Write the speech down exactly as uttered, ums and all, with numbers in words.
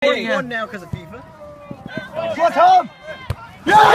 One now because of FIFA. Come on, Tom! Yeah!